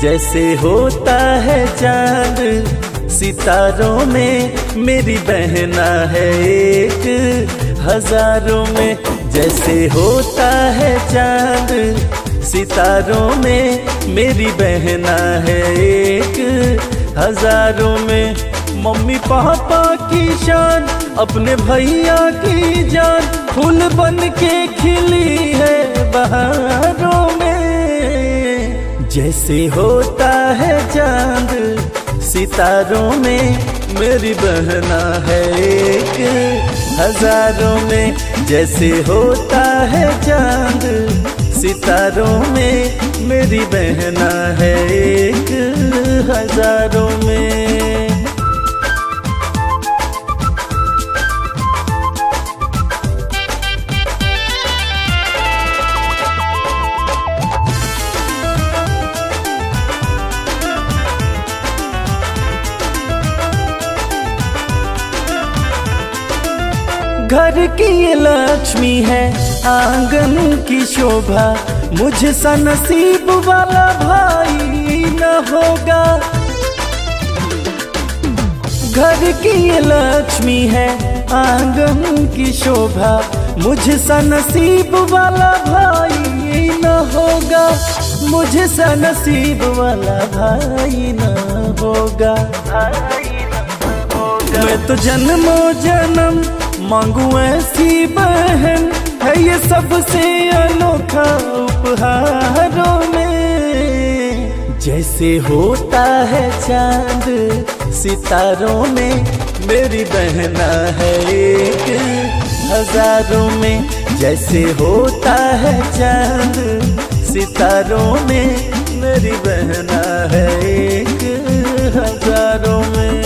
जैसे होता है चांद सितारों में, मेरी बहना है एक हजारों में। जैसे होता है चांद सितारों में, मेरी बहना है एक हजारों में। मम्मी पापा की शान, अपने भैया की जान, फूल बन के खिली है बहारों में। जैसे होता है चांद सितारों में, मेरी बहना है एक हजारों में। जैसे होता है चांद सितारों में, मेरी बहना है एक हजारों में। घर की ये लक्ष्मी है, आंगन की शोभा, मुझसा नसीब वाला भाई न होगा। घर की ये लक्ष्मी है, आंगन की शोभा, मुझसा नसीब वाला भाई न होगा। मुझसा नसीब वाला भाई न होगा। मैं तो जन्मों जन्म मांगू ऐसी बहन, है ये सबसे अनोखा उपहारों में। जैसे होता है चांद सितारों में, मेरी बहना है एक हजारों में। जैसे होता है चांद सितारों में, मेरी बहना है एक हजारों में।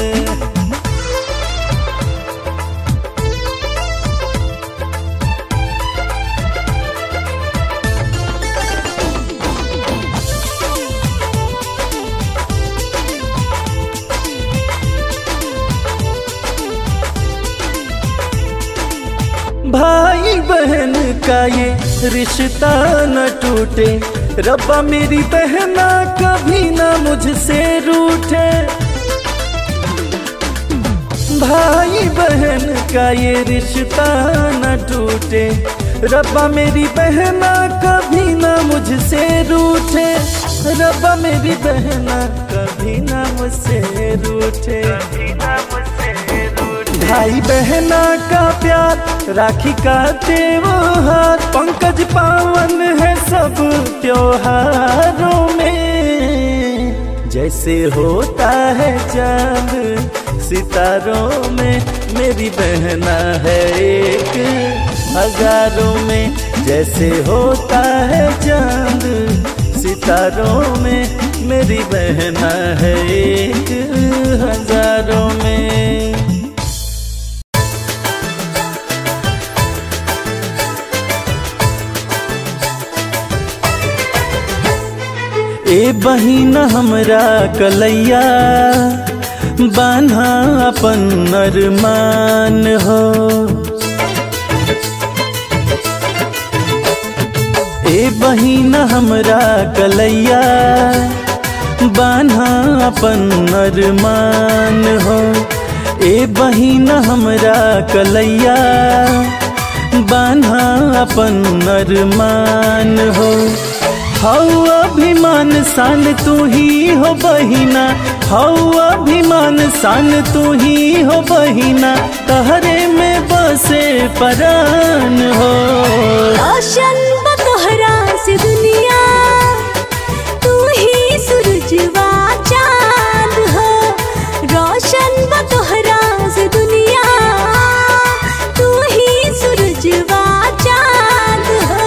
भाई बहन का ये रिश्ता न टूटे, रब्बा मेरी बहना कभी ना मुझसे रूठे। भाई बहन का ये रिश्ता न टूटे, रब्बा मेरी बहना कभी ना मुझसे रूठे। रब्बा मेरी बहना कभी ना मुझसे रूठे। भाई बहना का प्यार, राखी का त्योहार, पंकज पावन है सब त्योहारों में। जैसे होता है चांद सितारों में, मेरी बहना है एक हजारों में। जैसे होता है चांद सितारों में, मेरी बहना है एक हजारों में। ए बहिना हमरा कलैया, बान्हा अपन अरमान हो। ए बहिना हमरा कलैया, बान्हा अपन अरमान हो। ए बहिना हमरा कलैया, बान्हा अपन अरमान हो। हौ अभिमान शान तू ही हो बहिना, हौ अभिमान शान तू ही हो बहिना, तहरे में बसे परान हो। रोशन बतोहरा से दुनिया, तू ही सूरजवा चांद हो। रोशन बतोहरा से दुनिया, तू ही सूरजवा चांद हो।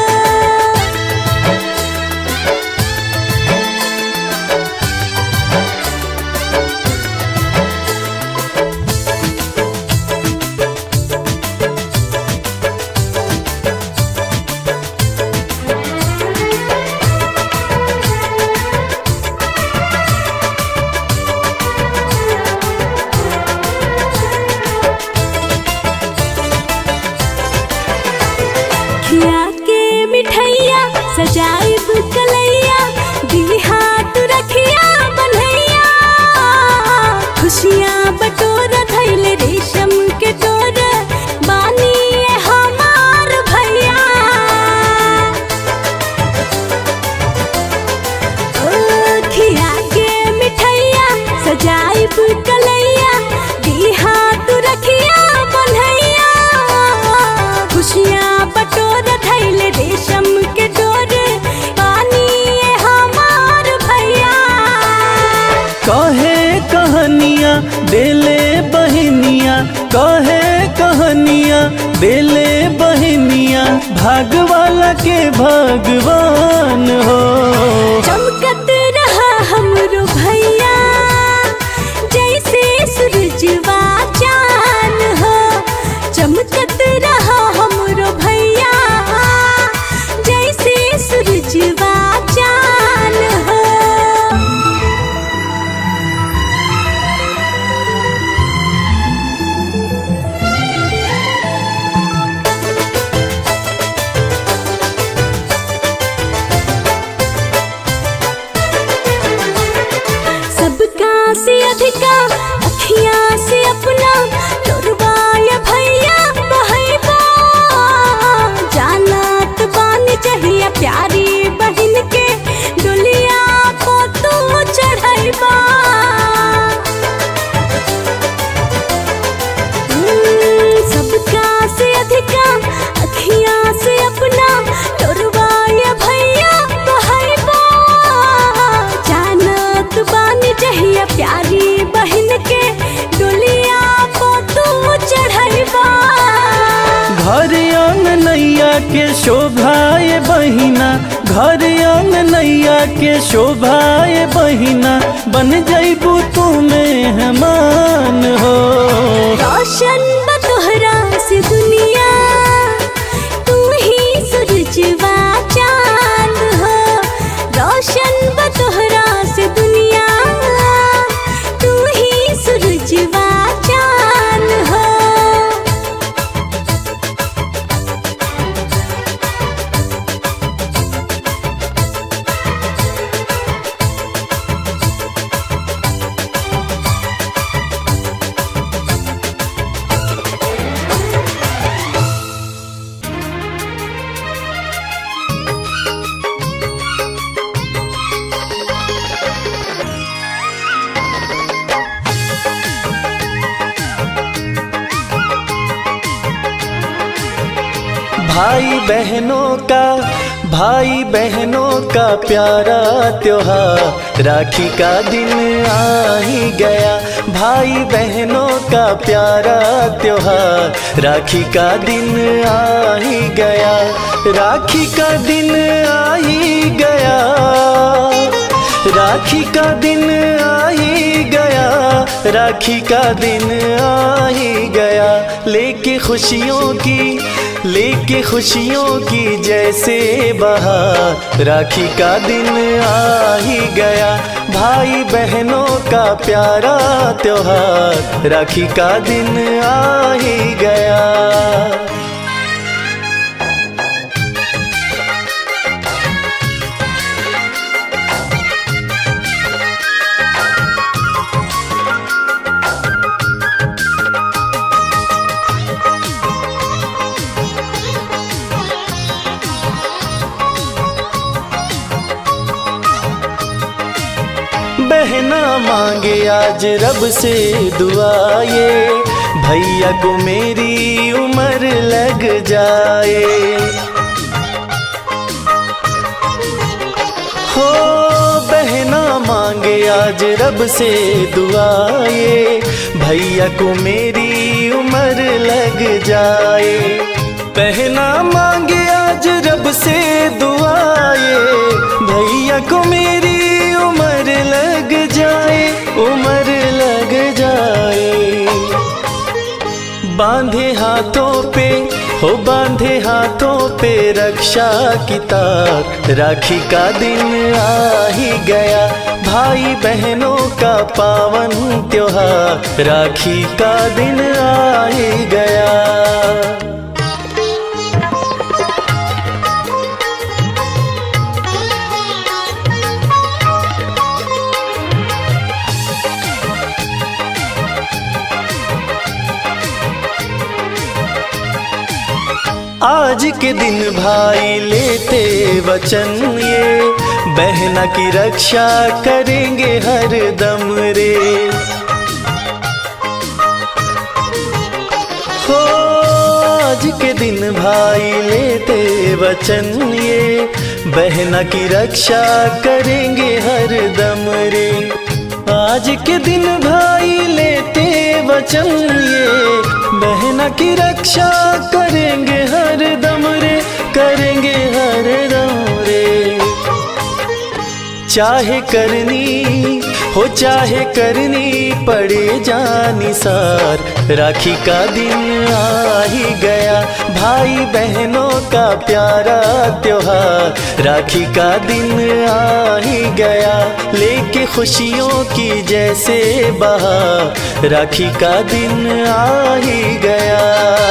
कहे कहानियाँ देले बहनिया, कहे कहानियाँ देले बहनिया, भाग वाला के भगवान हो। चमकत रहा हमरो भैया जैसे सूरजवा चांद हो, चमकत रहा हमरो भैया जैसे सूरजवा चांद हो। सबका से अधिका अखियाँ से अपना तोरवाया भैया बहैबा, जानत बान चाहिए प्यारी बहन के डोलिया को तू चढ़ैबा। सबका से अधिका अखियाँ से अपना तोरवाया भैया बहैबा, जानत बान चाहिए प्यारी बहन के डोलिया को तू चढ़ैबा। घर आंगनैया के शोभाए बहिना, घर आंगनैया के शोभाए बहिना, बन जैबू तू मेहमान हो। रोशन बा तोहरा से दुनिया, तू ही सूरजवा चांद हो। रोशन बा तोहरा से दुनिया, तू ही सूरजवा चांद हो। भाई बहनों का प्यारा त्योहार, राखी का दिन आ ही गया। भाई बहनों का प्यारा त्योहार, राखी का दिन आ ही गया। राखी का दिन आ ही गया, राखी का दिन आ ही गया, राखी का दिन आ ही गया। लेके खुशियों की जैसे बहार, राखी का दिन आ ही गया। भाई बहनों का प्यारा त्योहार, राखी का दिन आ ही गया। बहना मांगे आज रब से दुआ, ये भैया को मेरी उम्र लग जाए। हो बहना मांगे आज रब से दुआ, ये भैया को मेरी उम्र लग जाए। बहना मांगे आज रब से दुआ, ये भैया को मेरी उम्र लग जाए, उम्र लग जाए। बांधे हाथों पे रक्षा की तार, राखी का दिन आ ही गया। भाई बहनों का पावन त्योहार, राखी का दिन आ ही गया। आज के दिन भाई लेते वचन, ये बहना की रक्षा करेंगे हर दम रे। हो आज के दिन भाई लेते वचन, ये बहना की रक्षा करेंगे हर दम रे। आज आज के दिन भाई लेते वचन ये, बहना की रक्षा करेंगे हर दम रे, करेंगे हर दम रे। चाहे करनी हो चाहे करनी पड़े जानी सार, राखी का दिन आ ही गया, भाई बहनों का प्यारा त्योहार, राखी का दिन आ ही गया, लेके खुशियों की जैसे बहार, राखी का दिन आ ही गया।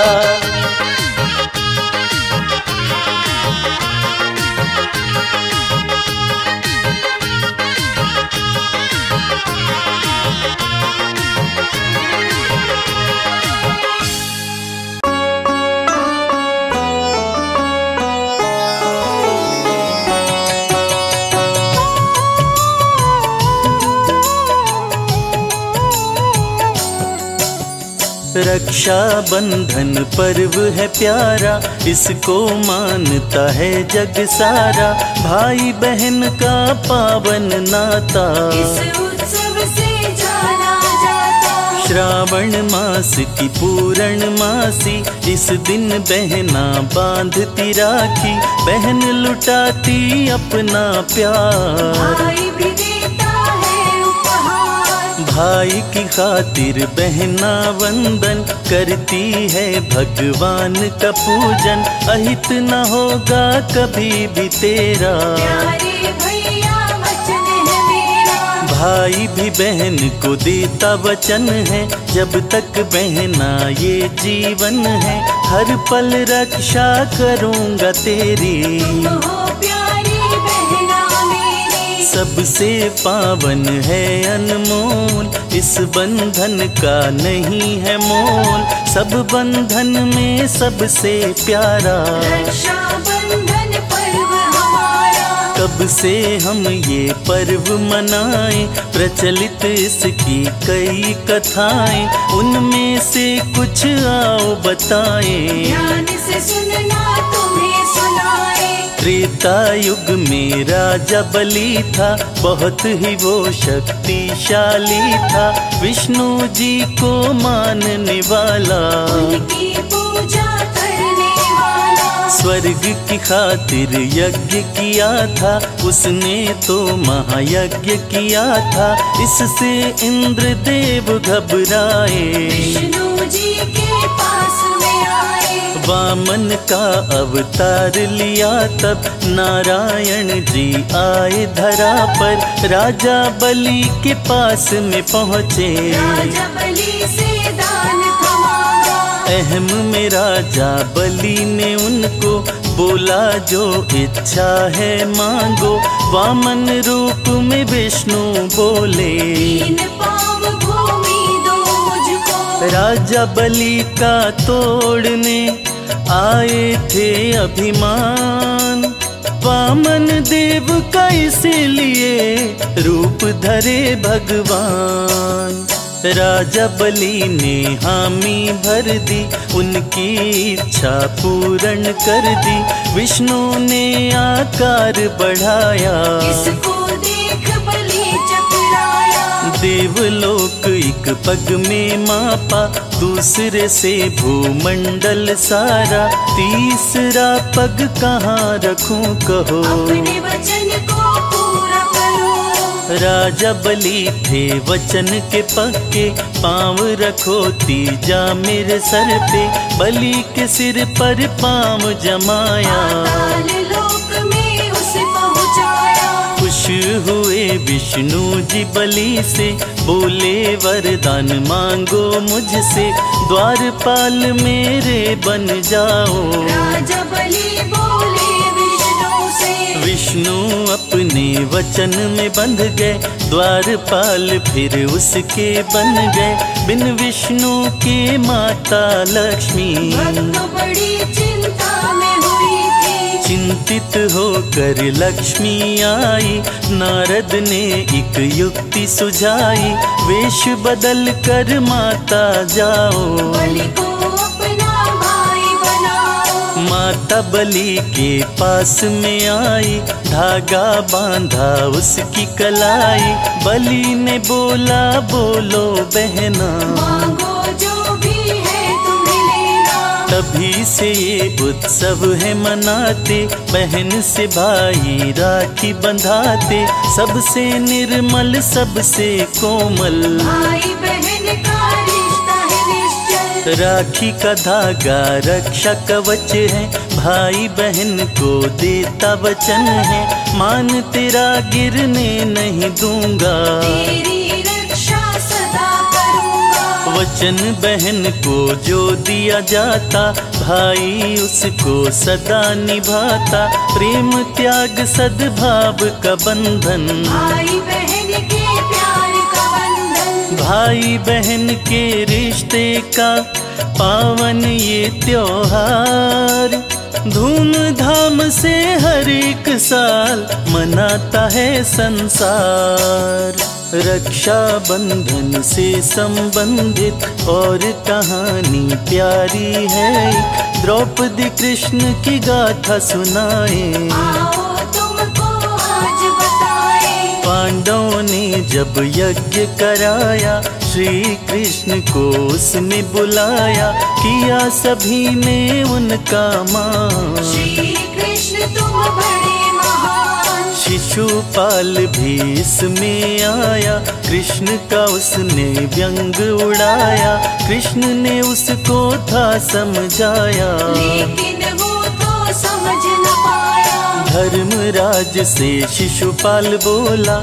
रक्षा बंधन पर्व है प्यारा, इसको मानता है जग सारा, भाई बहन का पावन नाता इस उत्सव से जाना जाता। श्रावण मास की पूर्ण मासी, इस दिन बहना बांधती राखी, बहन लुटाती अपना प्यार, भाई भी देता है उपहार। भाई की खातिर बहना वंदन करती है भगवान का पूजन, अहित न होगा कभी भी तेरा, प्यारे भैया वचन है मेरा। भाई भी बहन को देता वचन है, जब तक बहना ये जीवन है, हर पल रक्षा करूँगा तेरी, तुम हो प्यारी बहना मेरी। सबसे पावन है अनमोल, इस बंधन का नहीं है मोल, सब बंधन में सबसे प्यारा, रक्षा बंधन पर्व हमारा। कब से हम ये पर्व मनाएं, प्रचलित इसकी कई कथाएं, उनमें से कुछ आओ बताएं, ध्यान से सुनना तुम्हें सुनाए। त्रेता युग में राजा बलि था, बहुत ही वो शक्तिशाली था, विष्णु जी को मानने वाला, उनकी पूजा करने वाला। स्वर्ग की खातिर यज्ञ किया था, उसने तो महायज्ञ किया था, इससे इंद्र देव घबराए, विष्णु जी के पास में आए। वामन का अवतार लिया तब नारायण जी आए धरा पर, राजा बलि के पास में पहुँचे, राजा बलि से दान था मांगा। अहम में राजा बलि ने उनको बोला जो इच्छा है मांगो, वामन रूप में विष्णु बोले, 3 पाँव भूमि दो मुझको। राजा बलि का तोड़ने आए थे अभिमान, वामन देव का इसीलिए रूप धरे भगवान, राजा बलि ने हामी भर दी, उनकी इच्छा पूर्ण कर दी, विष्णु ने आकार बढ़ाया, इसको देख बलि चकराया। देवलोक एक पग में मापा, दूसरे से भूमंडल सारा, तीसरा पग कहाँ रखूं कहो, अपने वचन को पूरा करो। राजा बलि थे वचन के पक्के, पाँव रखो तीजा मेरे सर पे, बलि के सिर पर पाँव जमाया, पाताल लोक में उसे पहुँचाया। खुश हुए विष्णु जी बलि से, बोले वरदान मांगो मुझसे, द्वारपाल मेरे बन जाओ, राजा बलि बोले विष्णु से। विष्णु अपने वचन में बंध गए, द्वारपाल फिर उसके बन गए, बिन विष्णु के माता लक्ष्मी, भक्त बड़ी चिंता में हुई थी। चिंतित होकर लक्ष्मी आई, नारद ने एक युक्ति सुझाई, वेश बदल कर माता जाओ, बलि को अपना भाई बनाओ। माता बलि के पास में आई, धागा बांधा उसकी कलाई। बलि ने बोला बोलो बहना, मांगो जो भी है तुम्हें लेना। तभी से ये उत्सव है मनाते, बहन से भाई राखी बंधाते। सबसे निर्मल सबसे कोमल, भाई बहन का रिश्ता है निश्चल। राखी का धागा रक्षा कवच है, भाई बहन को देता वचन है। मान तेरा गिरने नहीं दूंगा, तेरी रक्षा सदा करूंगा। वचन बहन को जो दिया जाता, भाई उसको सदा निभाता। प्रेम त्याग सद्भाव का बंधन, भाई बहन के प्यार का बंधन। भाई बहन के रिश्ते का पावन ये त्योहार, धूमधाम से हर एक साल मनाता है संसार। रक्षा बंधन से संबंधित और कहानी प्यारी है, द्रौपदी कृष्ण की गाथा सुनाए। आओ तुमको आज बताए, पांडवों ने जब यज्ञ कराया, श्री कृष्ण को उसने बुलाया। किया सभी ने उनका मान, श्री कृष्ण तुम बड़े महान। शिशुपाल भी इसमें आया, कृष्ण का उसने व्यंग उड़ाया। कृष्ण ने उसको था समझाया, लेकिन वो तो समझ न पाया। धर्मराज से शिशुपाल बोला,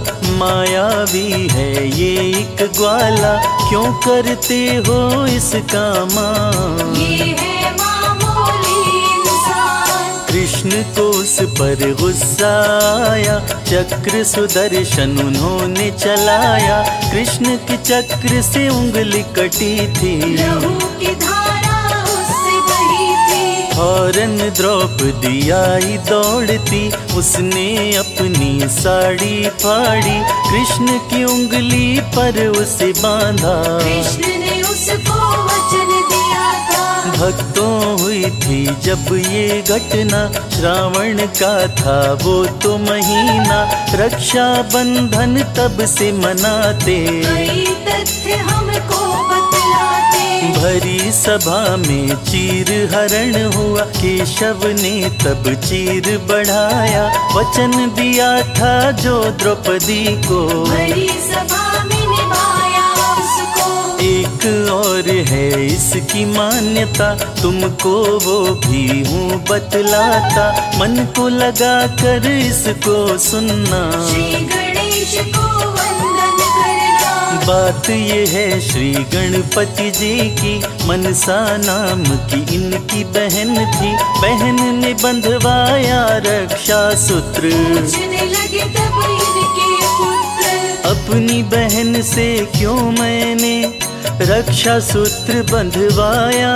मायावी है ये एक ग्वाला, क्यों करते हो इसका मान। ये है मामूली इंसान। कृष्ण को उस पर गुस्सा आया, चक्र सुदर्शन उन्होंने चलाया। कृष्ण के चक्र से उंगली कटी थी, लहू की धारा उससे बही थी। फौरन द्रौपदी आई दौड़ती, उसने अपनी साड़ी फाड़ी। कृष्ण की उंगली पर उसे बांधा, कृष्ण ने उसको वचन दिया था। भक्तों हुई थी जब ये घटना, श्रावण का था वो तो महीना। रक्षा बंधन तब से मनाते, कई तथ्य हमको बतलाते। भरी सभा में चीर हरण हुआ, केशव ने तब चीर बढ़ाया। वचन दिया था जो द्रौपदी को, भरी सभा में निभाया उसको। एक और है इसकी मान्यता, तुमको वो भी हूँ बतलाता। मन को लगा कर इसको सुनना, श्री गणेश को वंदन करना। बात ये है श्री गणपति जी की, मनसा नाम की इनकी बहन थी। बहन ने बंधवाया रक्षा सूत्र, पूछने लगे तब इनके पुत्र, अपनी बहन से क्यों मैंने रक्षा सूत्र बंधवाया।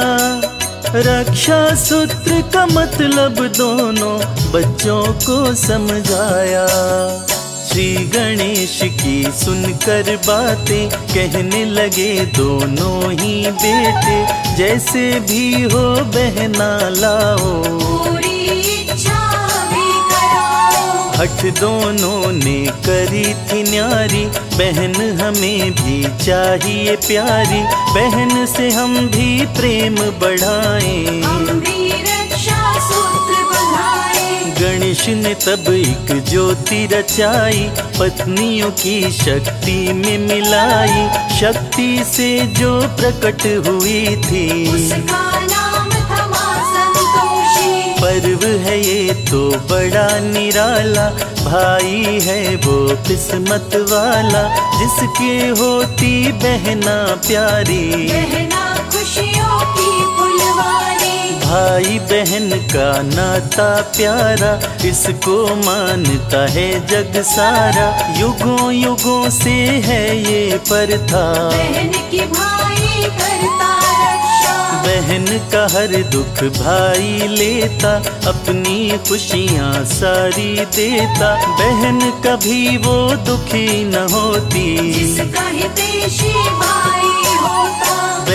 रक्षा सूत्र का मतलब दोनों बच्चों को समझाया। श्री गणेश की सुनकर बातें कहने लगे दोनों ही बेटे, जैसे भी हो बहना लाओ, पूरी इच्छा भी कराओ। हठ दोनों ने करी थी न्यारी, बहन हमें भी चाहिए प्यारी। बहन से हम भी प्रेम बढ़ाएं, हम भी रक्षा सूत्र बंधाए। गणेश ने तब एक ज्योति रचाई, पत्नियों की शक्ति में मिलाई। शक्ति से जो प्रकट हुई थी, उसका नाम था मां संतोषी। पर्व है ये तो बड़ा निराला, भाई है वो किस्मत वाला, जिसके होती बहना प्यारी। बहना खुशियों की फुलवारी, भाई बहन का नाता प्यारा, इसको मानता है जग सारा। युगों युगों से है ये प्रथा, बहन की भाई करता रक्षा। बहन का हर दुख भाई लेता, अपनी खुशियाँ सारी देता। बहन कभी वो दुखी न होती, जिसका हितैषी भाई होता।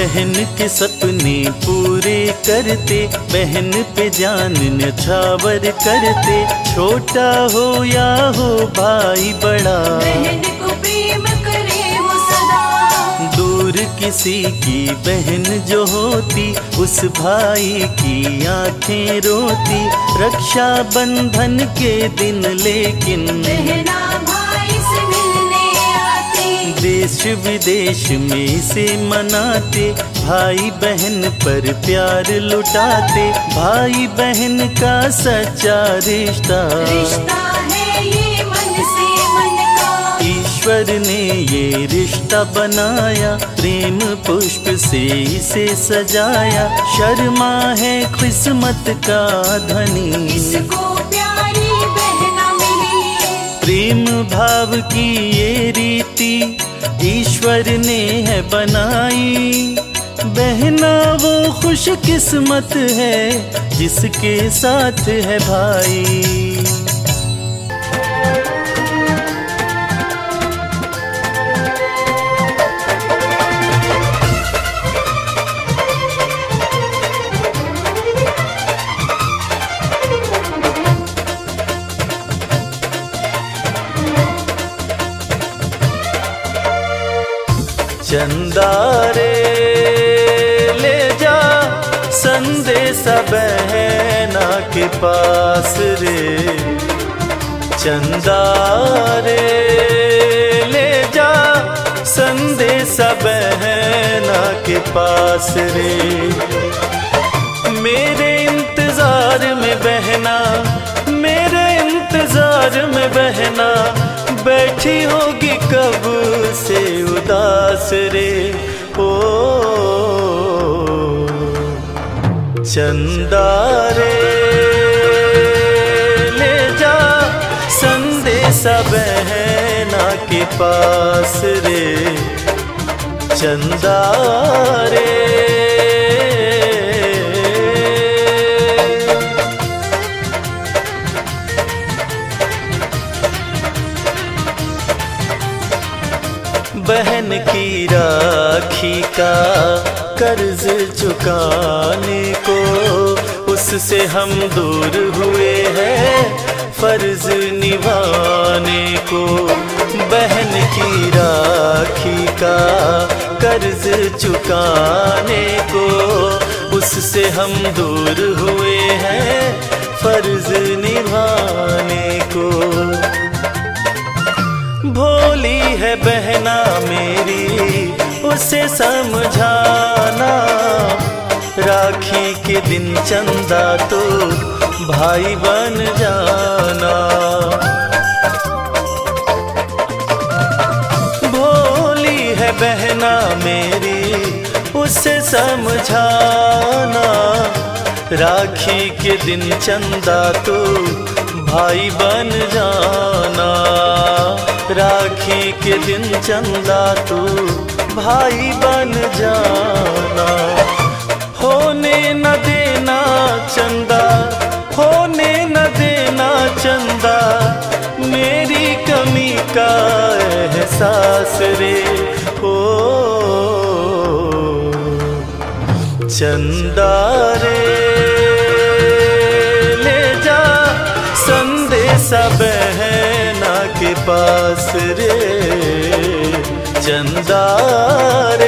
बहन के सपने पूरे करते, बहन पे जान न्यौछावर करते। छोटा हो या हो भाई बड़ा, बहन को प्रेम करे वो सदा। दूर किसी की बहन जो होती, उस भाई की आंखें रोती। रक्षा बंधन के दिन लेकिन बहना भाई से मिलने आती, देश विदेश में इसे मनाते। भाई बहन पर प्यार लुटाते, भाई बहन का सच्चा रिश्ता। रिश्ता है ये मन से मन का, ईश्वर ने ये रिश्ता बनाया, प्रेम पुष्प से इसे सजाया। शर्मा है किस्मत का धनी, इसको प्यारी बहना मिली। प्रेम भाव की ये रीति ईश्वर ने है बनाई। बहना वो खुश किस्मत है जिसके साथ है भाई। चंदा रे ले जा संदेशा बहना के पास रे। चंदा रे ले जा संदेशा बहना के पास रे। मेरे इंतजार में बहना, मेरे इंतजार में बहना बैठी होगी कब से उदास रे। ओ चंदा रे ले जा संदेशा बहना के पास रे। चंदा रे बहन की राखी का कर्ज चुकाने को, उससे हम दूर हुए हैं फर्ज निभाने को। बहन की राखी का कर्ज चुकाने को, उससे हम दूर हुए हैं फर्ज निभाने को। भोली है बहना मेरी उसे समझाना, राखी के दिन चंदा तो भाई बन जाना। भोली है बहना मेरी उसे समझाना, राखी के दिन चंदा तो भाई बन जाना। राखी के दिन चंदा तू भाई बन जाना। होने न देना चंदा, होने न देना चंदा, मेरी कमी का एहसास रे। ओ चंदा रे ले जा संदेशा बहना के पास रे। चंदा रे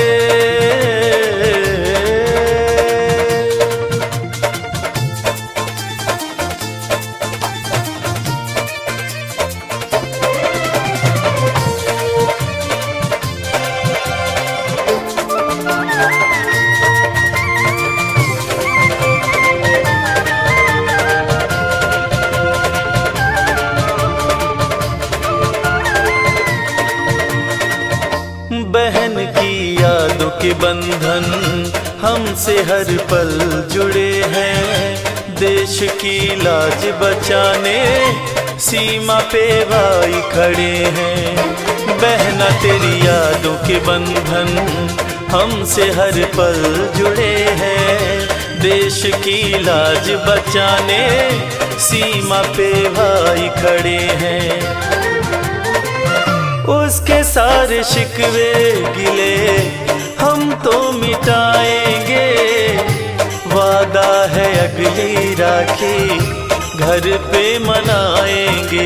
बहन की यादों के बंधन हमसे हर पल जुड़े हैं। देश की लाज बचाने सीमा पे भाई खड़े हैं। बहना तेरी यादों के बंधन हमसे हर पल जुड़े हैं। देश की लाज बचाने सीमा पे भाई खड़े हैं। उसके सारे शिकवे गिले हम तो मिटाएंगे। वादा है अगली राखी घर पे मनाएंगे।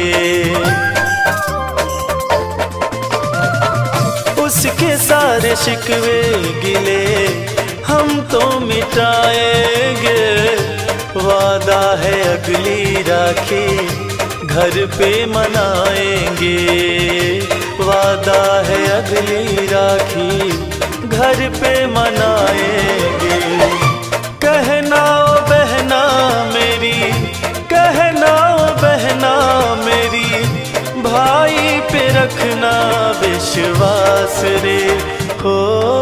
उसके सारे शिकवे गिले हम तो मिटाएंगे। वादा है अगली राखी घर पे मनाएंगे। वादा है अगली राखी घर पे मनाएंगे। कहना ओ बहना मेरी, कहना ओ बहना मेरी, भाई पे रखना विश्वास रे। हो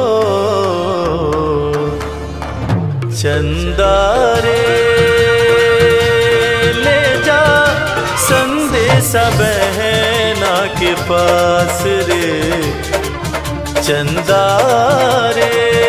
चंदा रे ले जा संदेशा बहना के पास रे। चंदा रे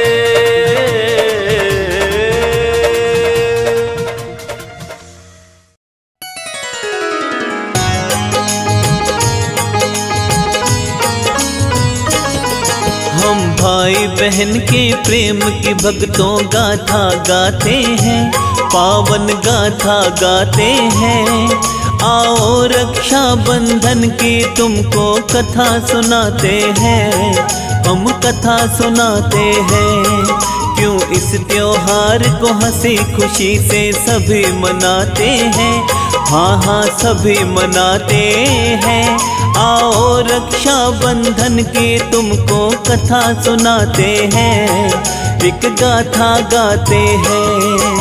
हम भाई बहन के प्रेम की भक्तों गाथा गाते हैं, पावन गाथा गाते हैं। आओ रक्षा बंधन की तुमको कथा सुनाते हैं, हम कथा सुनाते हैं। क्यों इस त्योहार को हंसी खुशी से सभी मनाते हैं, हाँ हाँ सभी मनाते हैं। आओ रक्षा बंधन की तुमको कथा सुनाते हैं, एक गाथा गाते हैं।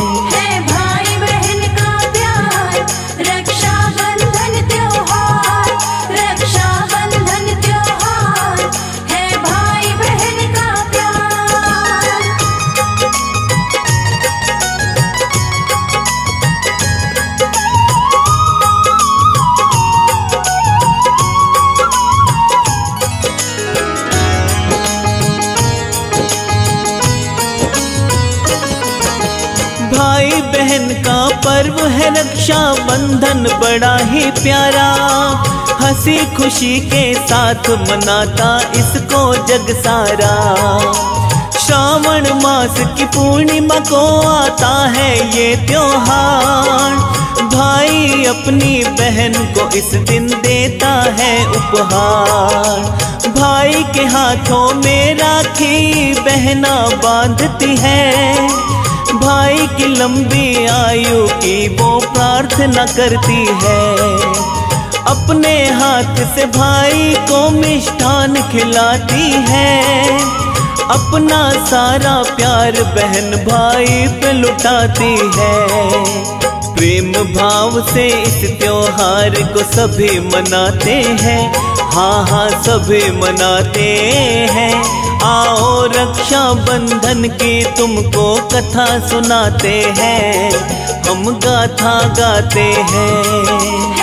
भाई बहन का पर्व है रक्षा बंधन बड़ा ही प्यारा, हंसी खुशी के साथ मनाता इसको जग सारा। श्रावण मास की पूर्णिमा को आता है ये त्योहार, भाई अपनी बहन को इस दिन देता है उपहार। भाई के हाथों में राखी बहना बांधती है, भाई की लंबी आयु की वो प्रार्थना करती है। अपने हाथ से भाई को मिष्ठान खिलाती है, अपना सारा प्यार बहन भाई पे लुटाती है। प्रेम भाव से इस त्योहार को सभी मनाते हैं, हाँ हाँ सभी मनाते हैं। आओ रक्षा बंधन की तुमको कथा सुनाते हैं, हम गाथा गाते हैं।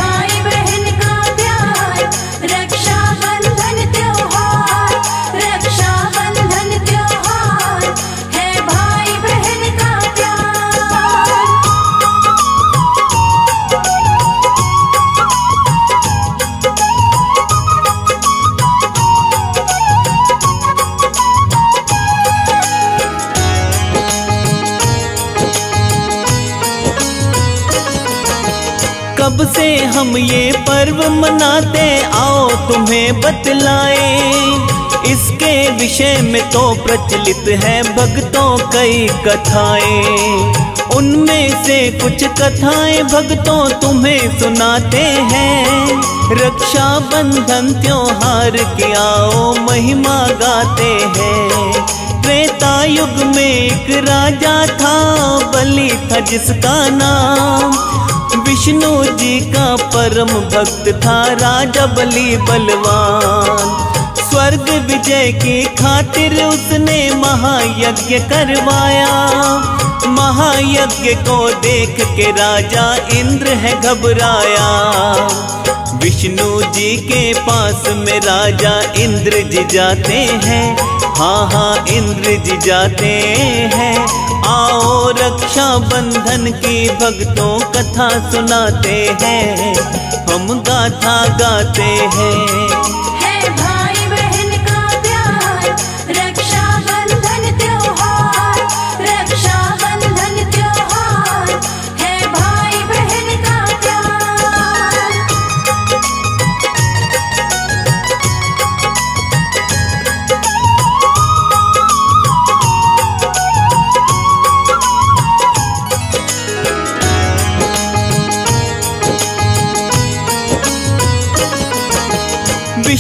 कब से हम ये पर्व मनाते आओ तुम्हें बतलाए, इसके विषय में तो प्रचलित है भक्तों कई कथाएं। उनमें से कुछ कथाएं भक्तों तुम्हें सुनाते हैं। रक्षा बंधन त्योहार की आओ महिमा गाते हैं। त्रेता युग में एक राजा था, बलि था जिसका नाम। विष्णु जी का परम भक्त था राजा बलि बलवान। स्वर्ग विजय की खातिर उसने महायज्ञ करवाया। महायज्ञ को देख के राजा इंद्र है घबराया। विष्णु जी के पास में राजा इंद्र जी जाते हैं, हाँ हाँ इंद्र जी जाते हैं। आओ रक्षा बंधन की भक्तों कथा सुनाते हैं, हम गाथा गाते हैं।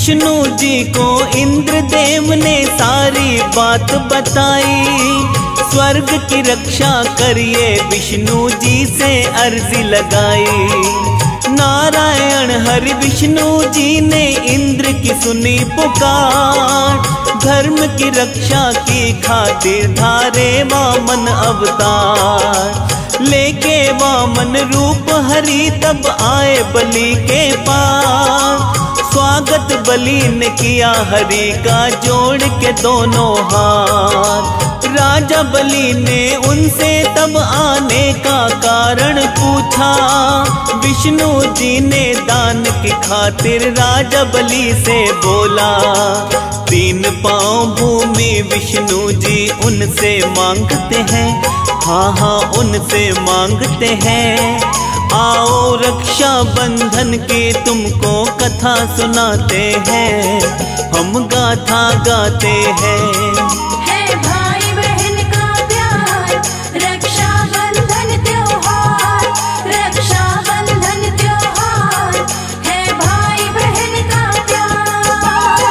विष्णु जी को इंद्रदेव ने सारी बात बताई। स्वर्ग की रक्षा करिए विष्णु जी से अर्जी लगाई। नारायण हरि विष्णु जी ने इंद्र की सुनी पुकार। धर्म की रक्षा की खातिर धारे वामन अवतार। लेके वामन रूप हरि तब आए बलि के पास। स्वागत बलि ने किया हरि का जोड़ के दोनों हाथ। राजा बलि ने उनसे तब आने का कारण पूछा। विष्णु जी ने दान की खातिर राजा बलि से बोला। 3 पाँव भूमि विष्णु जी उनसे मांगते हैं। हाँ हाँ उनसे मांगते हैं। आओ रक्षा बंधन की तुमको कथा सुनाते हैं। हम गाथा गाते हैं। भाई बहन का प्यार, रक्षा बंधन त्योहार, रक्षा बंधन त्योहार है भाई बहन का प्यार।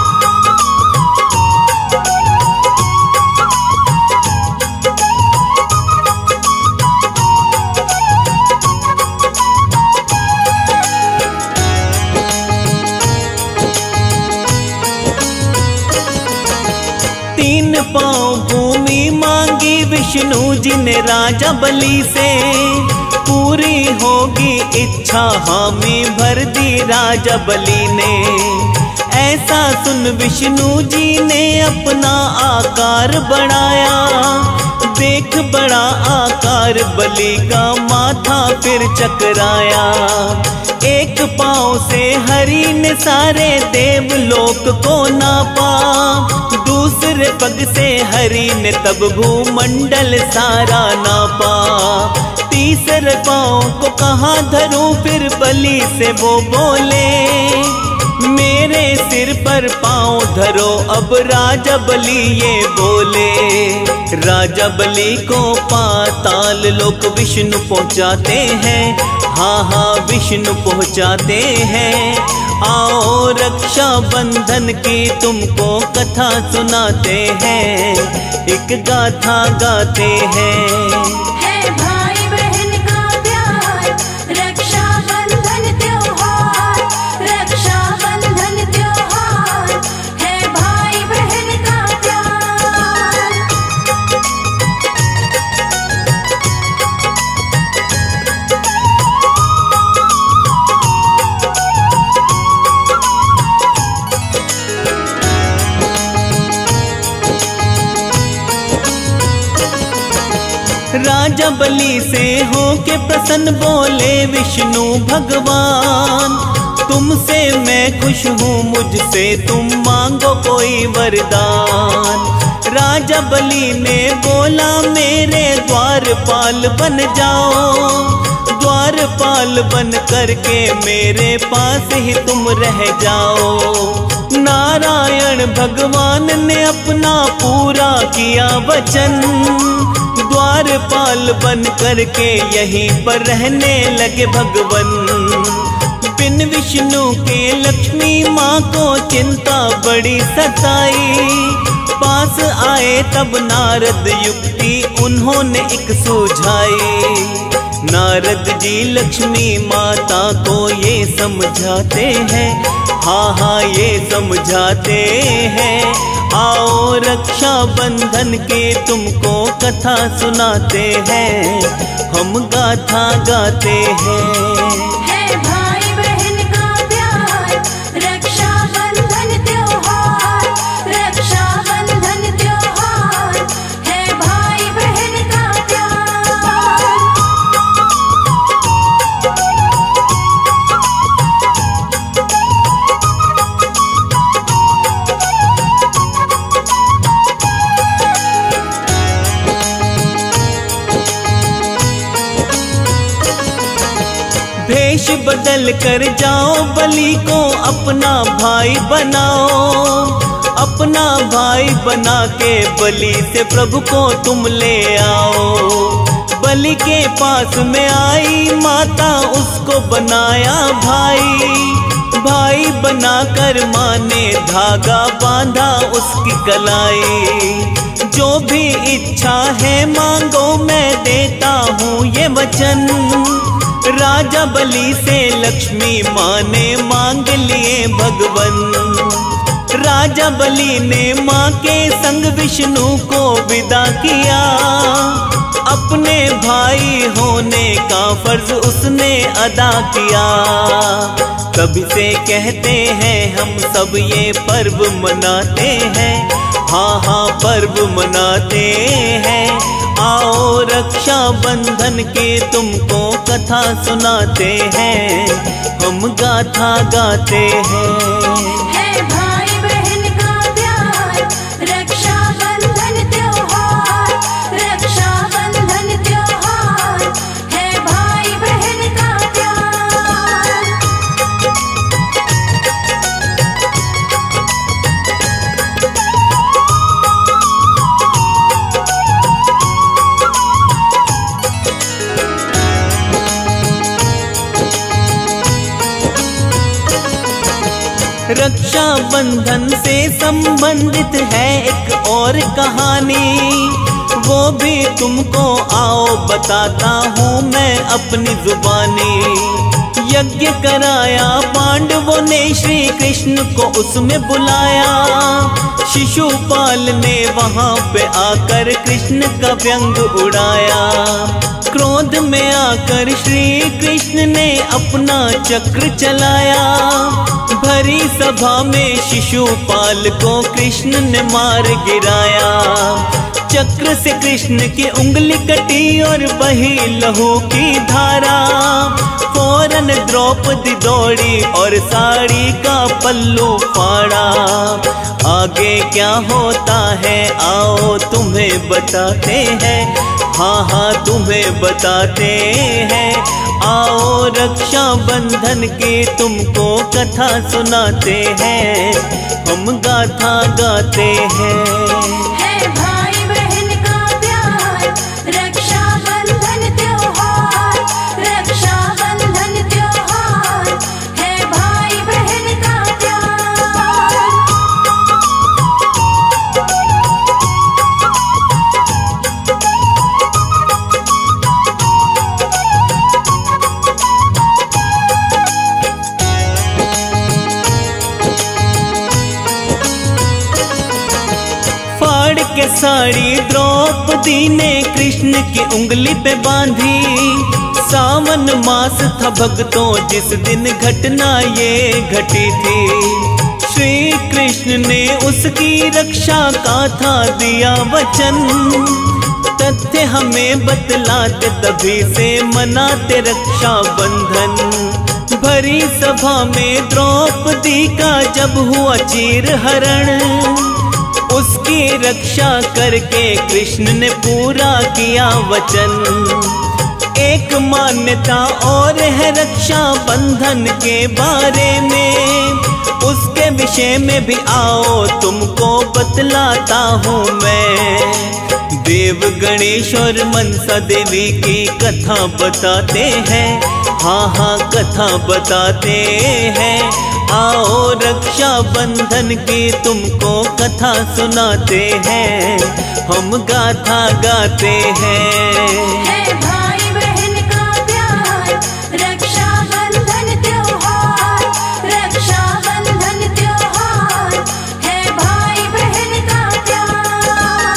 3 पाँव भूमि मांगी विष्णु जी ने राजा बलि से। पूरी होगी इच्छा हामी भर दी राजा बलि ने। ऐसा सुन विष्णु जी ने अपना आकार बढ़ाया। देख बड़ा आकार बलि का माथा फिर चकराया। 1 पाँव से हरि ने सारे देवलोक को नापा। दूसरे पग से हरि ने तब भूमंडल सारा नापा। तीसरे पाँव को कहाँ धरूं फिर बलि से वो बोले। मेरे सिर पर पाँव धरो अब राजा बलि ये बोले। राजा बलि को पाताल लोक विष्णु पहुँचाते हैं। हाँ हाँ विष्णु पहुँचाते हैं। आओ रक्षा बंधन की तुमको कथा सुनाते हैं। एक गाथा गाते हैं। भाई बहन का प्यार, रक्षा बंधन त्योहार, रक्षा बंधन त्योहार है भाई बहन का प्यार। राजा बलि से हो के प्रसन्न बोले विष्णु भगवान। तुमसे मैं खुश हूँ मुझसे तुम मांगो कोई वरदान। राजा बलि ने बोला मेरे द्वारपाल बन जाओ। द्वारपाल बन करके मेरे पास ही तुम रह जाओ। नारायण भगवान ने अपना पूरा किया वचन। द्वारपाल बन करके यहीं पर रहने लगे भगवन। बिन विष्णु के लक्ष्मी माँ को चिंता बड़ी सताई। पास आए तब नारद युक्ति उन्होंने एक सुझाई। नारद जी लक्ष्मी माता को ये समझाते हैं। हाँ हाँ ये समझाते हैं। आओ रक्षा बंधन के तुमको कथा सुनाते हैं। हम गाथा गाते हैं। भाई बहन का प्यार, रक्षा बंधन त्योहार, रक्षा बंधन त्योहार है भाई बहन का प्यार। भेष बदल कर जाओ बलि को अपना भाई बनाओ। अपना भाई बना के बलि से प्रभु को तुम ले आओ। बलि के पास में आई माता उसको बनाया भाई। भाई बनाकर माँ ने धागा बांधा उसकी कलाई। जो भी इच्छा है मांगो मैं देता हूँ ये वचन। राजा बलि से लक्ष्मी माँ ने मांग लिए भगवन। राजा बलि ने माँ के संग विष्णु को विदा किया। अपने भाई होने का फर्ज उसने अदा किया। तभी से कहते हैं हम सब ये पर्व मनाते हैं। हाँ हाँ पर्व मनाते हैं। आओ रक्षा बंधन के तुमको कथा सुनाते हैं। हम गाथा गाते हैं। है भाई बहन का प्यार, रक्षा बंधन त्योहार, रक्षा बंधन त्योहार, है भाई बहन का प्यार। रक्षा बंधन से संबंधित है एक और कहानी। वो भी तुमको आओ बताता हूँ मैं अपनी जुबानी। यज्ञ कराया पांडवों ने श्री कृष्ण को उसमें बुलाया। शिशुपाल ने वहाँ पे आकर कृष्ण का व्यंग उड़ाया। क्रोध में आकर श्री कृष्ण ने अपना चक्र चलाया। भरी सभा में शिशुपाल को कृष्ण ने मार गिराया। चक्र से कृष्ण की उंगली कटी और बही लहू की धारा। फौरन द्रौपदी दौड़ी और साड़ी का पल्लू फाड़ा। आगे क्या होता है आओ तुम्हें बताते हैं। हाँ हाँ तुम्हें बताते हैं। आओ रक्षा बंधन की तुमको कथा सुनाते हैं। हम गाथा गाते हैं। है भाई बहन का प्यार, रक्षा बंधन त्योहार, रक्षा बंधन त्योहार, है भाई बहन का प्यार। के साड़ी द्रौपदी ने कृष्ण की उंगली पे बांधी। सावन मास था भक्तों जिस दिन घटना ये घटी थी। श्री कृष्ण ने उसकी रक्षा का था दिया वचन। तथ्य हमें बतलाते तभी से मनाते रक्षा बंधन। भरी सभा में द्रौपदी का जब हुआ चीर हरण। उसकी रक्षा करके कृष्ण ने पूरा किया वचन। एक मान्यता और है रक्षा बंधन के बारे में। उसके विषय में भी आओ तुमको बतलाता हूँ मैं। देव गणेश और मनसा देवी की कथा बताते हैं। हाँ हाँ कथा बताते हैं। आओ रक्षा बंधन की तुमको कथा सुनाते हैं। हम गाथा गाते हैं। है भाई बहन का प्यार, रक्षा बंधन त्योहार, रक्षा बंधन त्योहार, है भाई बहन का प्यार।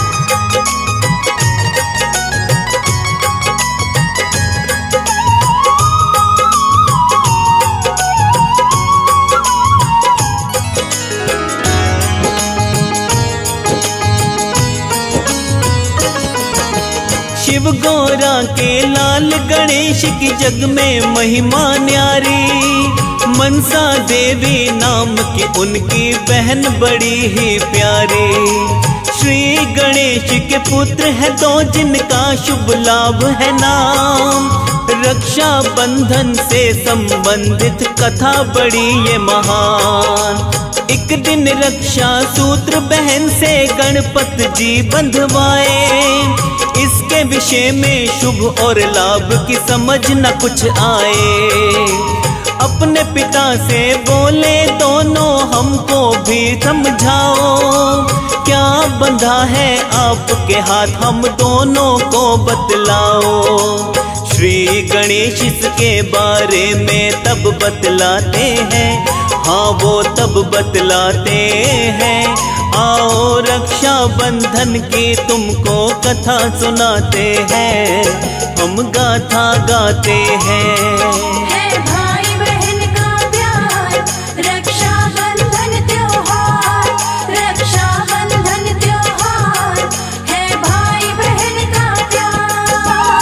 शिव गौरा के लाल गणेश की जग में महिमा न्यारी। मनसा देवी नाम की उनकी बहन बड़ी ही प्यारी। श्री गणेश के पुत्र है दो जिनका शुभ लाभ है नाम। रक्षा बंधन से संबंधित कथा बड़ी ये महान। एक दिन रक्षा सूत्र बहन से गणपत जी बंधवाए। इसके विषय में शुभ और लाभ की समझ न कुछ आए। अपने पिता से बोले दोनों हमको भी समझाओ, क्या बंधा है आपके हाथ हम दोनों को बतलाओ। श्री गणेश इसके बारे में तब बतलाते हैं, हाँ वो तब बतलाते हैं। आओ रक्षा बंधन की तुमको कथा सुनाते हैं, हम गाथा गाते हैं। है भाई बहन का प्यार, रक्षा बंधन त्योहार, रक्षा बंधन त्योहार, है भाई बहन का प्यार।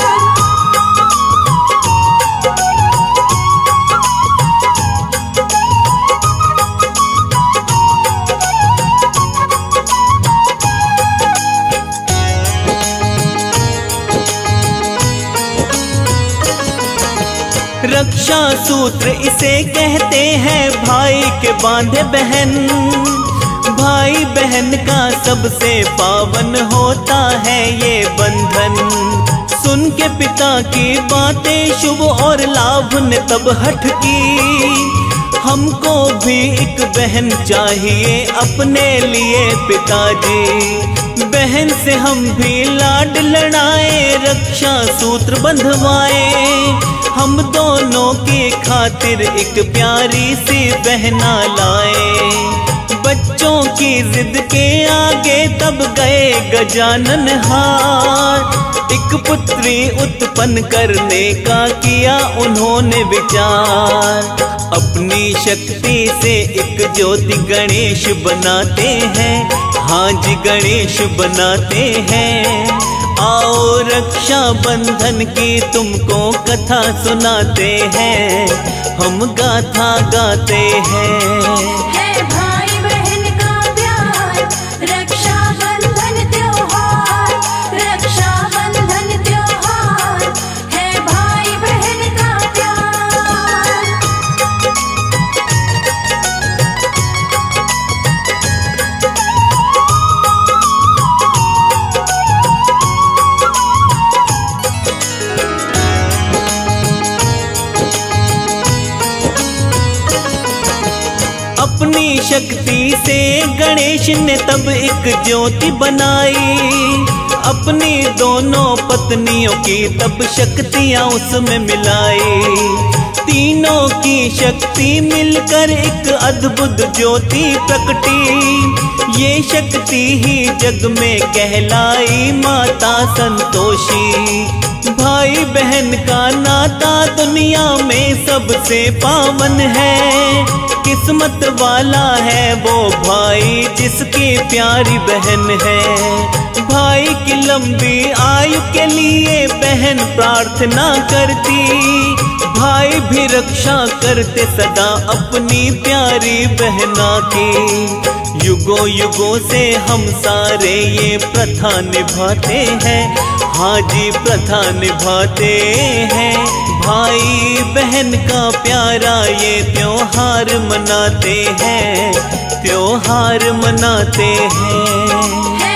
रक्षा सूत्र इसे कहते हैं, भाई के बांधे बहन। भाई बहन का सबसे पावन होता है ये बंधन। सुन के पिता की बातें शुभ और लाभ ने तब हठ की, हमको भी एक बहन चाहिए अपने लिए पिताजी। बहन से हम भी लाड लड़ाए, रक्षा सूत्र बंधवाए, हम दोनों की खातिर एक प्यारी सी बहना लाए। बच्चों की जिद के आगे तब गए गजानन हार, एक पुत्री उत्पन्न करने का किया उन्होंने विचार। अपनी शक्ति से एक ज्योति गणेश बनाते हैं, हाँ जी गणेश बनाते हैं। आओ रक्षा बंधन की तुमको कथा सुनाते हैं, हम गाथा गाते हैं। है भाई बहन का प्यार, रक्षा बंधन त्योहार, रक्षा बंधन त्योहार, है भाई बहन का प्यार। अपनी शक्ति से गणेश ने तब एक ज्योति बनाई, अपनी दोनों पत्नियों की तब शक्तियां उसमें मिलाई। तीनों की शक्ति मिलकर एक अद्भुत ज्योति प्रकटी, ये शक्ति ही जग में कहलाई माता संतोषी। भाई बहन का नाता दुनिया में सबसे पावन है, किस्मत वाला है वो भाई जिसकी प्यारी बहन है। भाई की लंबी आयु के लिए बहन प्रार्थना करती, भाई भी रक्षा करते सदा अपनी प्यारी बहना की। युगों युगों से हम सारे ये प्रथा निभाते हैं, हाँ जी प्रथा निभाते हैं। भाई बहन का प्यारा ये त्योहार मनाते हैं, त्योहार मनाते हैं।